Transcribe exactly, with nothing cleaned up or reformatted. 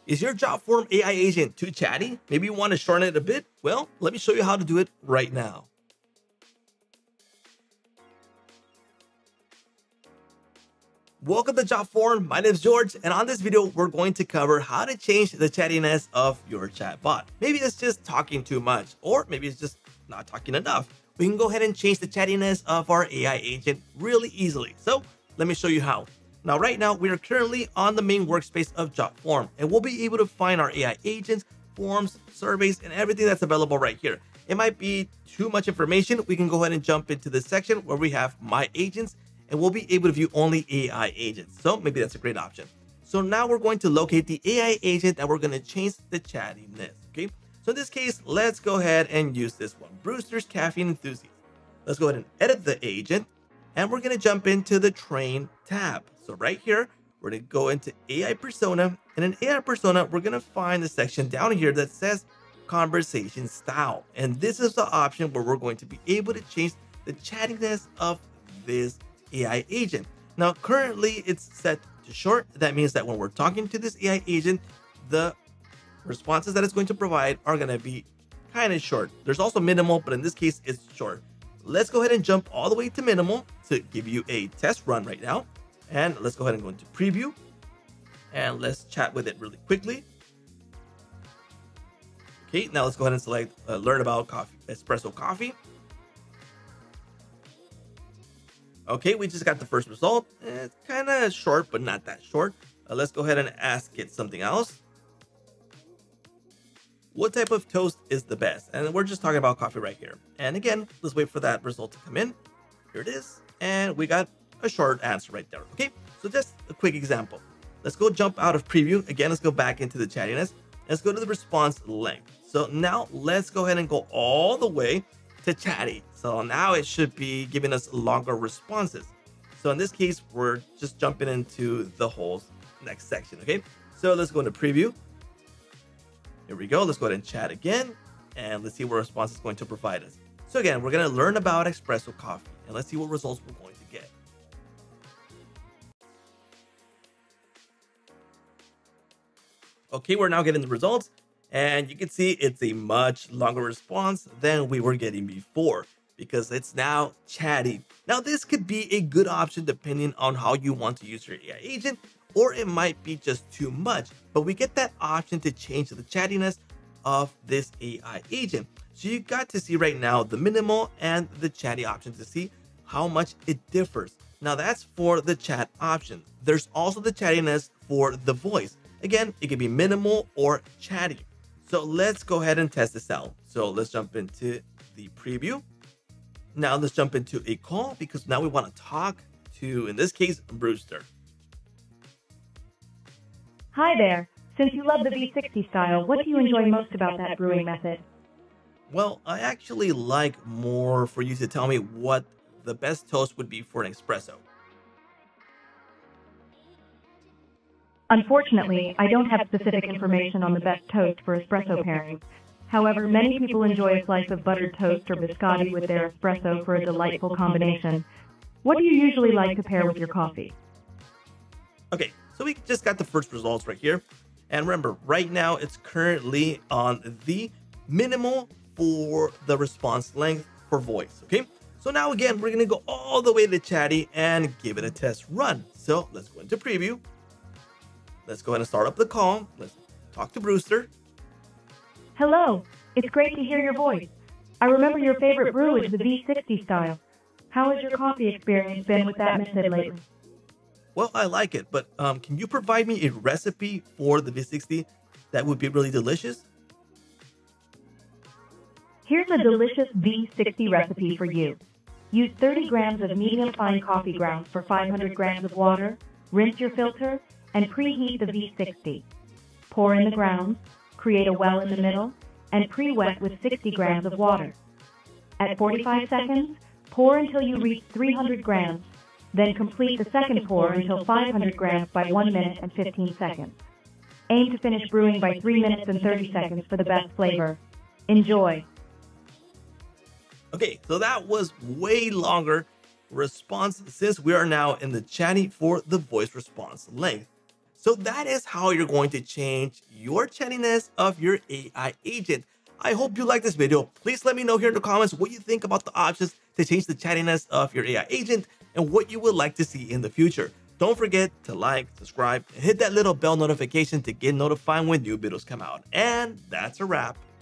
Is your Jotform A I agent too chatty? Maybe you want to shorten it a bit? Well, let me show you how to do it right now. Welcome to Jotform. My name is George, and on this video, we're going to cover how to change the chattiness of your chatbot. Maybe it's just talking too much, or maybe it's just not talking enough. We can go ahead and change the chattiness of our A I agent really easily. So let me show you how. Now, right now, we are currently on the main workspace of Jotform, and we'll be able to find our A I agents, forms, surveys, and everything that's available right here. It might be too much information. We can go ahead and jump into this section where we have My Agents, and we'll be able to view only A I agents. So maybe that's a great option. So now we're going to locate the A I agent and we're going to change the chattiness. Okay. So in this case, let's go ahead and use this one, Brewster's Caffeine Enthusiast. Let's go ahead and edit the agent, and we're going to jump into the train tab. So right here, we're going to go into A I persona, and in A I persona, we're going to find the section down here that says conversation style. And this is the option where we're going to be able to change the chattiness of this A I agent. Now, currently it's set to short. That means that when we're talking to this A I agent, the responses that it's going to provide are going to be kind of short. There's also minimal, but in this case, it's short. Let's go ahead and jump all the way to minimal to give you a test run right now. And let's go ahead and go into preview, and let's chat with it really quickly. Okay, now let's go ahead and select uh, learn about coffee, espresso coffee. Okay, we just got the first result. It's kind of short, but not that short. Uh, let's go ahead and ask it something else. What type of toast is the best? And we're just talking about coffee right here. And again, let's wait for that result to come in. Here it is. And we got a short answer right there. Okay, so just a quick example. Let's go jump out of preview. Again, let's go back into the chattiness. Let's go to the response length. So now let's go ahead and go all the way to chatty. So now it should be giving us longer responses. So in this case, we're just jumping into the whole next section. Okay, so let's go into preview. Here we go. Let's go ahead and chat again, and let's see what response is going to provide us. So again, we're going to learn about espresso coffee, and let's see what results we're going to get. Okay, we're now getting the results, and you can see it's a much longer response than we were getting before because it's now chatty. Now, this could be a good option depending on how you want to use your A I agent, or it might be just too much, but we get that option to change the chattiness of this A I agent. So you got to see right now the minimal and the chatty option to see how much it differs. Now that's for the chat option. There's also the chattiness for the voice. Again, it can be minimal or chatty. So let's go ahead and test this out. So let's jump into the preview. Now let's jump into a call because now we want to talk to, in this case, Brewster. Hi there. Since you love the V sixty style, what do you enjoy most about that brewing method? Well, I actually like more for you to tell me what the best toast would be for an espresso. Unfortunately, I don't have specific information on the best toast for espresso pairing. However, many people enjoy a slice of buttered toast or biscotti with their espresso for a delightful combination. What do you usually like to pair with your coffee? Okay, so we just got the first results right here. And remember, right now it's currently on the minimal for the response length for voice, okay? So now again, we're gonna go all the way to chatty and give it a test run. So let's go into preview. Let's go ahead and start up the call. Let's talk to Brewster. Hello, it's great to hear your voice. I remember your favorite brew is the V sixty style. How has your coffee experience been with that method lately? Well, I like it, but um, can you provide me a recipe for the V sixty that would be really delicious? Here's a delicious V sixty recipe for you. Use thirty grams of medium fine coffee grounds for five hundred grams of water, rinse your filter, and preheat the V sixty. Pour in the grounds, create a well in the middle, and pre-wet with sixty grams of water. At forty-five seconds, pour until you reach three hundred grams. Then complete the second pour until five hundred grams by one minute and fifteen seconds. Aim to finish brewing by three minutes and thirty seconds for the best flavor. Enjoy. Okay, so that was way longer response since we are now in the chatty for the voice response length. So that is how you're going to change your chattiness of your A I agent. I hope you like this video. Please let me know here in the comments what you think about the options to change the chattiness of your A I agent and what you would like to see in the future. Don't forget to like, subscribe, and hit that little bell notification to get notified when new videos come out. And that's a wrap.